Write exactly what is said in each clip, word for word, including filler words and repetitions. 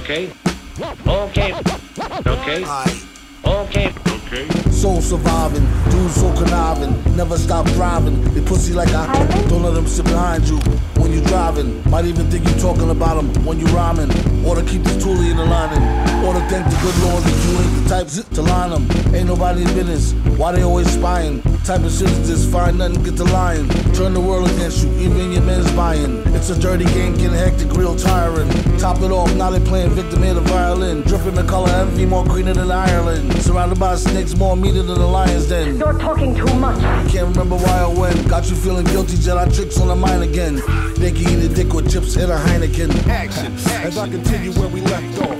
Okay. Okay. Okay. Okay. Okay. Soul surviving, dudes so conniving, never stop thriving. They pussy like I don't let them sit behind you when you driving. Might even think you talking about them when you rhyming. Or to keep the toolie in the lining. Or to thank the good Lord that you ain't the type to line them. Ain't nobody business. Why they always spying? Type of shit is this, find nothing, get the lying. Turn the world against you, even your men's buying. It's a dirty game, getting hectic, real tiring. Top it off, now they playing victim in the violin. Dripping the color envy, more greener than Ireland. Surrounded by snakes, more meaner than the lion's den. You're talking too much. Can't remember why or when. Got you feeling guilty, Jedi tricks on the mind again. They can eat a dick with chips and a Heineken. Action, as I continue where we left off.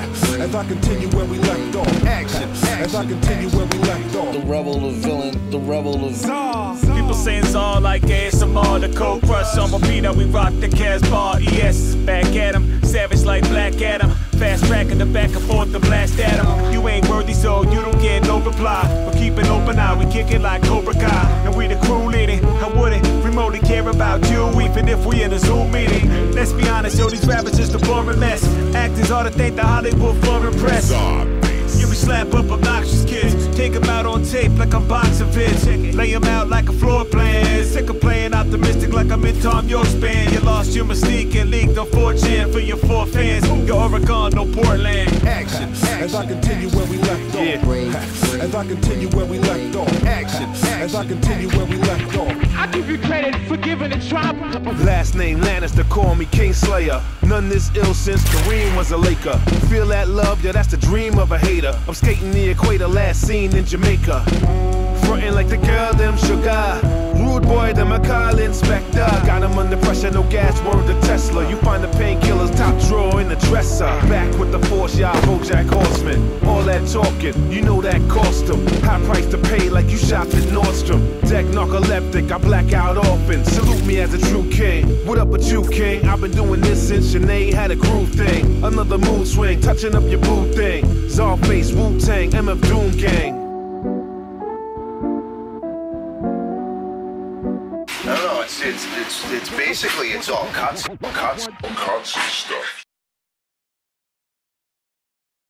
As I continue where we left off. Action, as I continue where we left off. The rebel, the villain, the rebel, the Czar. People saying Czar like A S M R. The cold crush on my beat, we rock the Casbah. E S back at him, savage like Black Adam. Fast track in the back and forth to blast at him. You ain't worthy, so you don't get no reply. But keep an open eye, we kick it like Cobra Kai. And we the crew leading. I wouldn't remotely care about you, even if we in a Zoom meeting. Let's be honest, yo, these rappers just a boring mess. Actors ought to thank the Hollywood for impress. Yeah, we slap up obnoxious kids. Take them out on tape like I'm boxing vids. Lay them out like a floor plan. Sick of playing optimistic like I'm in Tom York's band. You lost your mystique and leaked on four chan for your four fans. Your Oregon, no Portland. Action, as I continue where we left off. Yeah. As I continue where we left off. Action, as I continue where we left off. I give you credit for giving a try. Last name Lannister, call me Kingslayer. None this ill since Kareem was a Laker. Feel that love, yeah, that's the dream of a hater. I'm skating the equator, last seen in Jamaica. Frontin' like the girl, them sugar. Rude boy, them a call inspectah. Got him under pressure, no gas, word to Tesla. You find the painkillers top drawer in the dresser. Back with the force, y'all Bojack Horseman. All that talking, you know that cost him. High price to pay like you shopped at Nordstrom. Deck narcoleptic, I black out often. Salute me as a true king. What up with you, king? I've been doing this since Sinead had a groove thing. Another mood swing, touching up your boo thing. Czarface, Wu-Tang, M F Doom Gang. I don't know, it's, it's, it's, it's basically, it's all cuts, cuts, cuts and stuff.